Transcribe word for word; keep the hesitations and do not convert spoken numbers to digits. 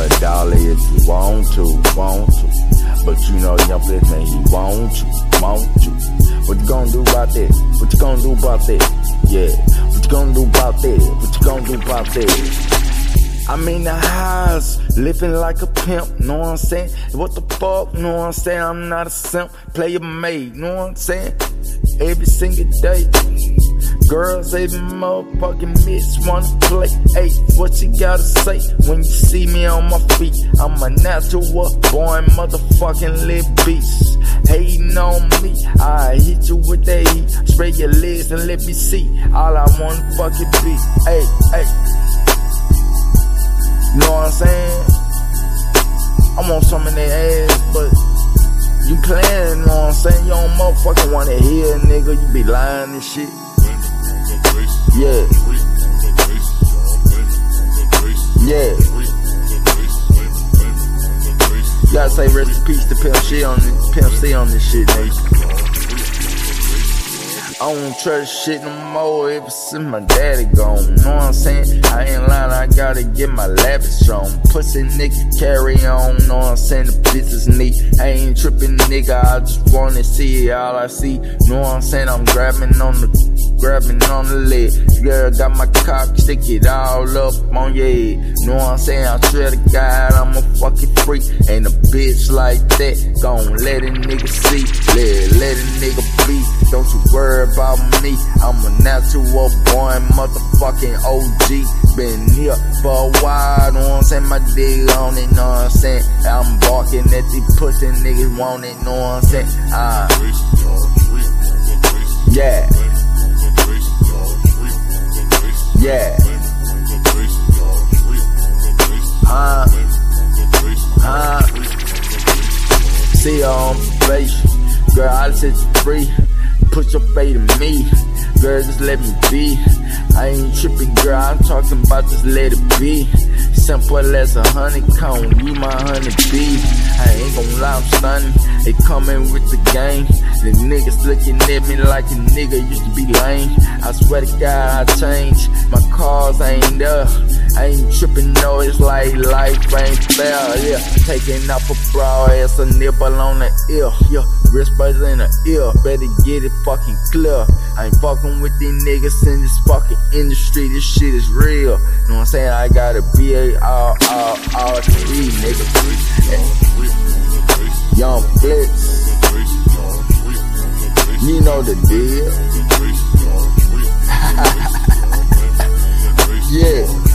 a dollar if you want to, want to. But you know young Flex, man, he want you, want you. What you gonna do about that? What you gonna do about that? Yeah, what you gonna do about that? What you gonna do about that? I'm in the house, living like a pimp, know what I'm saying? What the fuck, know what I'm saying? I'm not a simp, player made, know what I'm saying? Every single day, girls, every motherfucking bitch wanna play. Hey, what you gotta say when you see me on my feet? I'm a natural born motherfucking little beast. Hating on me, I hit you with that heat. Spray your legs and let me see all I wanna fucking be. Hey, hey, you know what I'm saying? I want some of that ass, but you playing, you know what I'm saying? You don't motherfucking wanna hear, nigga. You be lying and shit. Yeah. Yeah. You gotta say rest in peace to Pimp C on this, Pimp C on this shit, nigga. I don't trust shit no more ever since my daddy gone. Know what I'm saying? I ain't lying, I gotta get my lavish on. Pussy nigga carry on, know what I'm saying? The business neat. I ain't tripping, nigga, I just wanna see it, all I see. Know what I'm saying? I'm grabbing on the grabbing on the leg. Girl, got my cock, stick it all up on your head. Know what I'm saying? I swear to God, I'm a fucking freak. Ain't a bitch like that gon' let a nigga see. Let, let a nigga be. Don't you worry about me. I'm a natural born motherfucking O G. Been here for a while, know what I'm saying? My dick on it, know what I'm saying? I'm barking at these pussy niggas want it, know what I'm saying? Ah, uh, yeah. Yeah. Uh, uh, see you on probation. Girl, I'll set you free. Put your faith in me. Girl, just let me be. I ain't tripping, girl, I'm talking about just let it be. Simple as a honeycomb, you my honeybee. I ain't gon' lie, I'm stunning. They coming with the gang. The niggas looking at me like a nigga used to be lame. I swear to God, I changed. My cars ain't there. I ain't tripping, no, it's like life ain't fair. Yeah, taking off a bra, ass a nipple on the ear. Yeah, wrist buds in the ear. Better get it fucking clear. I ain't fucking with these niggas in this fucking industry. This shit is real. You know what I'm saying? I gotta be a all, all, all three, nigga. Young Flex. You know the deal. Yeah.